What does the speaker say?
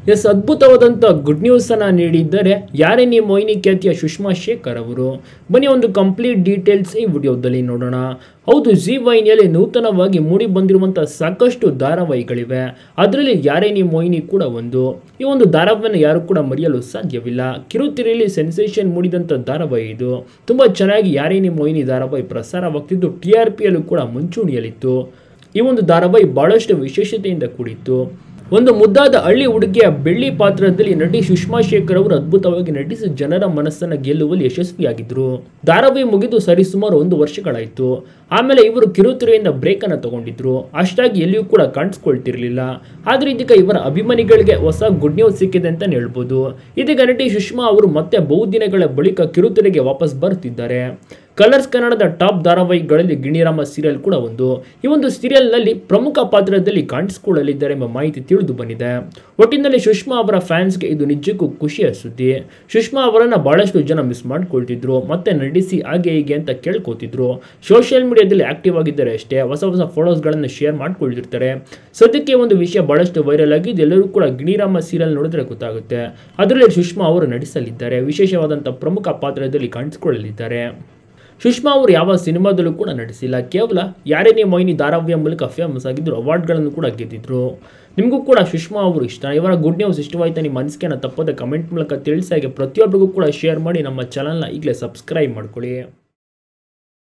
S, ಅದ್ಭುತವಾದಂಥ good ನ್ಯೂಸನ್ನು ನೀಡಿದ್ದಾರೆ ಯಾರೇ ನೀ ಮೊಹಿನಿ ಖ್ಯಾತಿಯ ಸುಷ್ಮಾ ಶೇಖರ್ ಅವರು. ಬನ್ನಿ ಒಂದು ಕಂಪ್ಲೀಟ್ ಡೀಟೇಲ್ಸ್ ಈ ವಿಡಿಯೋದಲ್ಲಿ ನೋಡೋಣ. ಹೌದು, ಜಿ ವಾಹಿನಿಯಲ್ಲಿ ನೂತನವಾಗಿ ಮೂಡಿ ಬಂದಿರುವಂಥ ಸಾಕಷ್ಟು ಧಾರಾವಾಹಿಗಳಿವೆ. ಅದರಲ್ಲಿ ಯಾರೇ ನೀ ಮೊಹಿನಿ ಕೂಡ ಒಂದು. ಈ ಒಂದು ಧಾರಾವಾಹಿಯನ್ನು ಯಾರು ಕೂಡ ಮರೆಯಲು ಸಾಧ್ಯವಿಲ್ಲ. ಕಿರುತೆರೆಯಲ್ಲಿ ಸೆನ್ಸೇಷನ್ ಮೂಡಿದಂಥ ಧಾರಾವಾಹಿ ಇದು. ತುಂಬ ಚೆನ್ನಾಗಿ ಯಾರೇ ನೀ ಮೊಹಿನಿ ಧಾರಾವಾಹಿ ಪ್ರಸಾರವಾಗ್ತಿದ್ದು TRPಯಲ್ಲೂ ಕೂಡ ಮುಂಚೂಣಿಯಲ್ಲಿತ್ತು. ಈ ಒಂದು ಧಾರಾವಾಹಿ ಬಹಳಷ್ಟು ವಿಶೇಷತೆಯಿಂದ ಕೂಡಿತ್ತು. ಒಂದು ಮುದ್ದಾದ ಹಳ್ಳಿ ಹುಡುಗಿಯ ಬೆಳ್ಳಿ ಪಾತ್ರದಲ್ಲಿ ನಟಿ ಸುಷ್ಮಾ ಶೇಖರ್ ಅವರು ಅದ್ಭುತವಾಗಿ ನಟಿಸಿ ಜನರ ಮನಸ್ಸನ್ನು ಗೆಲ್ಲುವಲ್ಲಿ ಯಶಸ್ವಿಯಾಗಿದ್ದರು. ಧಾರಾವಾಹಿ ಮುಗಿದು ಸರಿಸುಮಾರು 1 ವರ್ಷಗಳಾಯಿತು. ಆಮೇಲೆ ಇವರು ಕಿರುತೆರೆಯಿಂದ ಬ್ರೇಕ್ ಅನ್ನು ತಗೊಂಡಿದ್ರು. ಅಷ್ಟಾಗಿ ಎಲ್ಲಿಯೂ ಕೂಡ ಕಾಣಿಸ್ಕೊಳ್ತಿರ್ಲಿಲ್ಲ. ಆದರೆ ಇದೀಗ ಇವರ ಅಭಿಮಾನಿಗಳಿಗೆ ಹೊಸ ಗುಡ್ ನ್ಯೂಸ್ ಸಿಕ್ಕಿದೆ ಅಂತ ಹೇಳ್ಬೋದು. ಇದೀಗ ನಟಿ ಸುಷ್ಮಾ ಅವರು ಮತ್ತೆ ಬಹುದಿನಗಳ ಬಳಿಕ ಕಿರುತೆರೆಗೆ ವಾಪಸ್ ಬರುತ್ತಿದ್ದಾರೆ. ಕಲರ್ಸ್ ಕನ್ನಡದ ಟಾಪ್ ಧಾರಾವಾಹಿಗಳಲ್ಲಿ ಗಿಣಿರಾಮ ಸೀರಿಯಲ್ ಕೂಡ ಒಂದು. ಈ ಒಂದು ಸೀರಿಯಲ್ನಲ್ಲಿ ಪ್ರಮುಖ ಪಾತ್ರದಲ್ಲಿ ಕಾಣಿಸಿಕೊಳ್ಳಲಿದ್ದಾರೆ ಎಂಬ ಮಾಹಿತಿ ತಿಳಿದು ಬಂದಿದೆ. ಒಟ್ಟಿನಲ್ಲಿ ಸುಷ್ಮಾ ಅವರ ಫ್ಯಾನ್ಸ್ಗೆ ಇದು ನಿಜಕ್ಕೂ ಖುಷಿಯ ಸುದ್ದಿ. ಸುಷ್ಮಾ ಅವರನ್ನು ಬಹಳಷ್ಟು ಜನ ಮಿಸ್ ಮಾಡ್ಕೊಳ್ತಿದ್ರು, ಮತ್ತೆ ನಟಿಸಿ ಹಾಗೆ ಹೀಗೆ ಅಂತ ಕೇಳ್ಕೊತಿದ್ರು. ಸೋಷಿಯಲ್ ಮೀಡಿಯಾದಲ್ಲಿ ಆಕ್ಟಿವ್ ಆಗಿದ್ದಾರೆ ಅಷ್ಟೇ, ಹೊಸ ಫೋಟೋಸ್ಗಳನ್ನು ಶೇರ್ ಮಾಡ್ಕೊಳ್ತಿರ್ತಾರೆ. ಸದ್ಯಕ್ಕೆ ಒಂದು ವಿಷಯ ಬಹಳಷ್ಟು ವೈರಲ್ ಆಗಿದ್ದು ಎಲ್ಲರೂ ಕೂಡ ಗಿಣಿರಾಮ ಸೀರಿಯಲ್ ನೋಡಿದ್ರೆ ಗೊತ್ತಾಗುತ್ತೆ. ಅದರಲ್ಲಿ ಸುಷ್ಮಾ ಅವರು ನಟಿಸಲಿದ್ದಾರೆ. ವಿಶೇಷವಾದಂಥ ಪ್ರಮುಖ ಪಾತ್ರದಲ್ಲಿ ಕಾಣಿಸಿಕೊಳ್ಳಲಿದ್ದಾರೆ. ಸುಷ್ಮಾ ಅವರು ಯಾವ ಸಿನಿಮಾದಲ್ಲೂ ಕೂಡ ನಟಿಸಿಲ್ಲ. ಕೇವಲ ಯಾರೇ ನೀ ಮೊಹಿನಿ ಧಾರಾವಾಹಿಯ ಮೂಲಕ ಫೇಮಸ್ ಆಗಿದ್ದರು, ಅವಾರ್ಡ್ಗಳನ್ನು ಕೂಡ ಗೆದ್ದಿದ್ರು. ನಿಮಗೂ ಕೂಡ ಸುಷ್ಮಾ ಅವರು ಇಷ್ಟ, ಇವರ ಗುಡ್ ನ್ಯೂಸ್ ಇಷ್ಟವಾಯ್ತಾ? ನಿಮ್ಮ ಅನಿಸಿಕೆಯನ್ನು ತಪ್ಪದೆ ಕಮೆಂಟ್ ಮೂಲಕ ತಿಳಿಸಿ. ಹಾಗೆ ಪ್ರತಿಯೊಬ್ಬರಿಗೂ ಕೂಡ ಶೇರ್ ಮಾಡಿ. ನಮ್ಮ ಚಾನಲ್ನ ಈಗಲೇ ಸಬ್ಸ್ಕ್ರೈಬ್ ಮಾಡ್ಕೊಳ್ಳಿ.